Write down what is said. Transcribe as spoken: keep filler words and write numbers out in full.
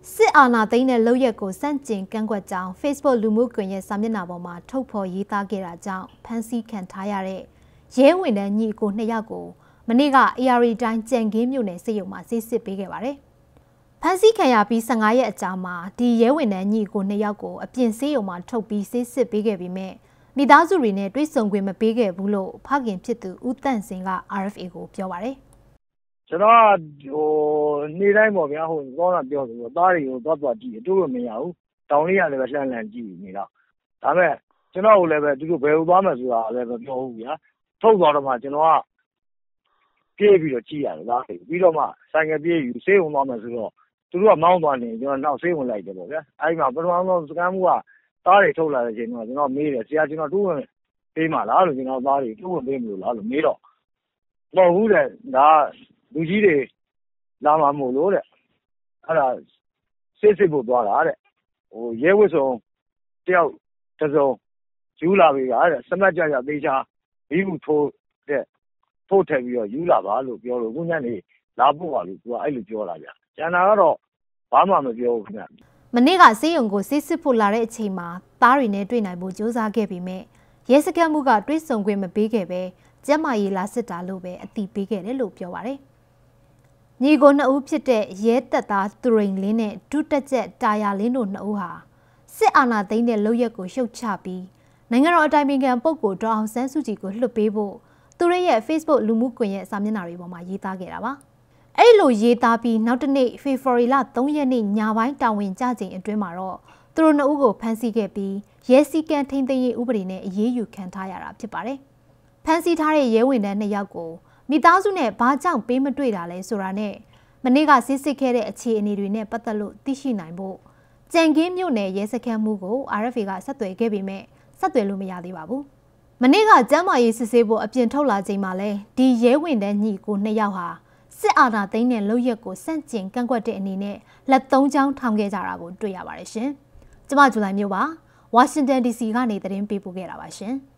စစ်အာဏာသိမ်းတဲ့လုပ်ရက်ကိုစန့်ကျင်ကန့်ကွက်ကြောင်း Facebook လူမှုကွန်ရက်စာမျက်နှာပေါ်မှာထုတ်ဖော်ရေးသားခဲ့တာကြောင့်ဖမ်းဆီးခံထားရတဲ့ရဲဝင်တဲ့ညီကိုနှစ်ယောက်ကိုမနေ့က A R တိုင်းကြံခင်းမြို့နယ်စစ်ရုံမှာစစ်စစ်ပေးခဲ့ပါတယ်။ဖမ်းဆီးခံရပြီး၁၅ရက်အကြာမှာဒီရဲဝင်တဲ့ညီကိုနှစ်ယောက်ကိုအပြင်စစ်ရုံမှာထုတ်ပြီးစစ်စစ်ပေးခဲ့ပြီးမြဲမိသားစုတွေနဲ့တွေ့ဆုံခွင့်မပေးခဲ့ဘူးလို့ဖခင်ဖြစ်သူဦးတန့်စင်က R F A ကိုပြောပါတယ်။ကျွန်တော်ဟိုနေ့တိုင်းပေါ့ဗျာဟိုကောင်းတာပြောဆိုတော့သားတွေကိုသွားသွားကြည့်အတူမရဘူးတောင်းလေးရလည်းပဲလှမ်းလှမ်းကြည့်နေတော့ဒါပေမဲ့ကျွန်တော်ကိုလည်းပဲသူတို့ဘယ်လိုသွားမယ်ဆိုတာလည်းမပြောဘူးဗျာထုတ်သွားတော့မှကျွန်တော်ကပြေးပြီးတော့ကြည့်ရတယ်လားပြီးတော့မှဆိုင်ကပြေးယူဆေးုံသွားမယ်ဆိုတော့သူတို့ကမောင်းသွားနေကျွန်တော်နောက်ဆေးုံလိုက်တယ်ပေါ့ဗျာအဲဒီမှာပထမဆုံးစကန်မှုကသားတွေထုတ်လာတဲ့အချိန်တော့ကျွန်တော်မေးတယ်ဆရာကျွန်တော်တူးဝင်ပေးမှလားလို့ကျွန်တော်သားတွေတူးဝင်ပေးမလို့လားလို့မေးတော့မဟုတ်ဘူးတဲ့ဒါလူကြီးတွေလာမှာမို့လို့တဲ့အဲ့ဒါစစ်စစ်ဖို့သွားတာတဲ့ဟိုရဲဝတ်စုံတယောက်တစ်စုံယူလာပြီပါတဲ့စမတ်ကြကြသေးချာပြီးမှုထိုးတဲ့ထိုးထည့်ပြီးတော့ယူလာပါလို့ပြောလို့ခုညနေလာဖို့ပါလို့သူကအဲ့လိုပြောလာကြကျန်တာကတော့ဘာမှမပြောဘူးခင်ဗျမနေ့ကစေးရုံကိုစစ်စစ်ဖို့လာတဲ့အချိန်မှာသားတွေနဲ့တွေ့နိုင်ဖို့ကြိုးစားခဲ့ပြီးမြဲရဲစခန်းမှုကတွေ့ဆုံခွင့်မပေးခဲ့ပဲကျမကြီးလာစစ်တာလို့ပဲအတိပေးခဲ့တယ်လို့ပြောပါတယ်ညီကိုနှစ်ဦးဖြစ်တဲ့ရဲတပ်သားသူရိန်လင်းနဲ့ဒုတက်ချက်တာယာလင်းတို့နှစ်ဦးဟာစစ်အာဏာသိမ်းတဲ့လုပ်ရက်ကိုရှုတ်ချပြီးနိုင်ငံတော်အတိုင်ပင်ခံပုဂ္ဂိုလ်ဒေါအောင်ဆန်းစုကြည်ကိုလွှတ်ပေးဖို့သူတို့ရဲ့ Facebook လူမှုကွန်ရက်စာမျက်နှာတွေပေါ်မှာရေးသားခဲ့တာပါ။အဲ့လိုရေးသားပြီးနောက်တစ်နေ့ဖေဖော်ဝါရီလ၃ရက်နေ့ညပိုင်းတာဝန်ကျချိန်အတွင်းမှာတော့သူတို့နှစ်ဦးကိုဖမ်းဆီးခဲ့ပြီးရဲစည်းကမ်းထိန်းသိမ်းရေးဥပဒေနဲ့အရေးယူခံထားရတာဖြစ်ပါတယ်။ဖမ်းဆီးထားတဲ့ရဲဝန်ထမ်းနှစ်ယောက်ကိုမိသားစုနဲ့ဘာကြောင့်ပေးမတွေ့တာလဲဆိုတာနဲ့မနေ့ကစစ်စစ်ခဲ့တဲ့အခြေအနေတွေနဲ့ပတ်သက်လို့သိရှိနိုင်ဖို့ကြံခင်းမြို့နယ်ရဲစခန်းမှုကို R F A ကဆက်သွယ်ခဲ့ပေမဲ့ဆက်သွယ်လို့မရသေးပါဘူး။မနေ့ကကျမ်းမာရေးစစ်ဆေးဖို့အပြင်ထုတ်လာချိန်မှာလဲဒီရဲဝင်တဲ့ညီကိုနှစ်ယောက်ဟာစစ်အာဏာသိမ်းတဲ့လုပ်ရက်ကိုစန့်ကျင်ကန့်ကွက်တဲ့အနေနဲ့လက်သုံးချောင်းထောင်ခဲ့ကြတာကိုတွေ့ရပါတယ်ရှင်။ကျမဇူလိုင်မျိုးပါဝါရှင်တန် D C ကနေသတင်းပေးပို့ခဲ့တာပါရှင်။